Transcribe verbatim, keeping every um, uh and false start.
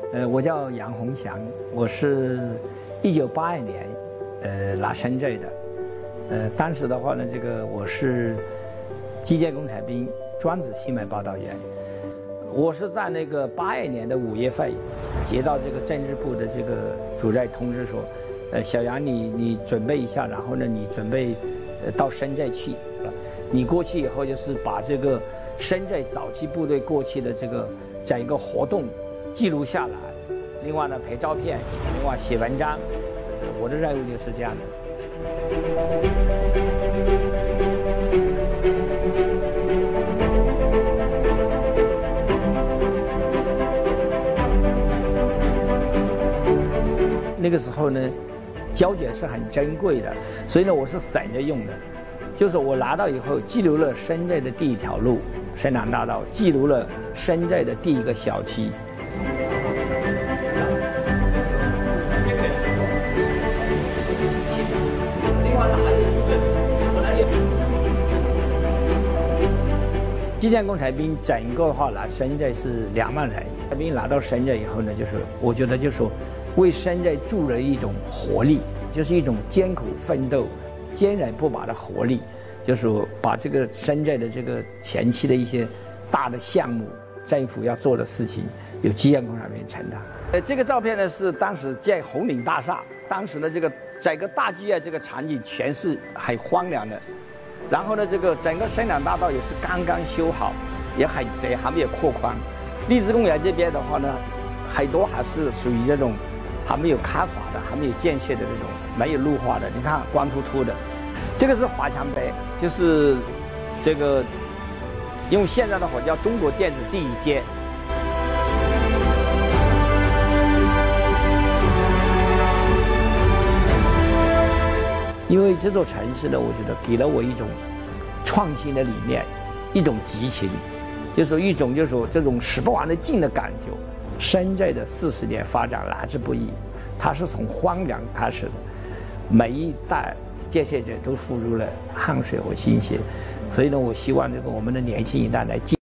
呃，我叫杨洪祥，我是一九八二年，呃，来深圳的。呃，当时的话呢，这个我是机械工程兵，专职新闻报道员。我是在那个八二年的五月份，接到这个政治部的这个主任通知说，呃，小杨你你准备一下，然后呢，你准备呃到深圳去。你过去以后就是把这个深圳早期部队过去的这个整个活动记录下来，另外呢拍照片，另外写文章。我的任务就是这样的。那个时候呢，胶卷是很珍贵的，所以呢我是省着用的。就是我拿到以后，记录了深圳的第一条路——深南大道，记录了深圳的第一个小区。机电工程兵整个的话来深圳是两万人，兵来到深圳以后呢，就是我觉得就是说为深圳注入一种活力，就是一种艰苦奋斗、坚韧不拔的活力，就是把这个深圳的这个前期的一些大的项目，政府要做的事情，由机电工程兵承担。呃，这个照片呢是当时建红岭大厦，当时的这个整个大剧院这个场景全是很荒凉的。然后呢，这个整个深南大道也是刚刚修好，也很窄，还没有扩宽。荔枝公园这边的话呢，很多还是属于这种还没有开发的、还没有建设的这种没有绿化的。你看光秃秃的，这个是华强北，就是这个用现在的话叫中国电子第一街。因为这座城市呢，我觉得给了我一种创新的理念，一种激情，就是说一种就是说这种使不完的劲的感觉。深圳的四十年发展来之不易，它是从荒凉开始的，每一代建设者都付出了汗水和心血，所以呢，我希望这个我们的年轻一代来继。